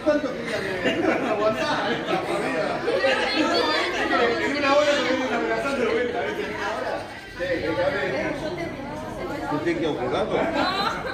tanto que aguantar esta comida. En una hora te vienen amenazando de vuelta, ¿viste? En una hora. Sí, que ¿Usted qué ha jugado?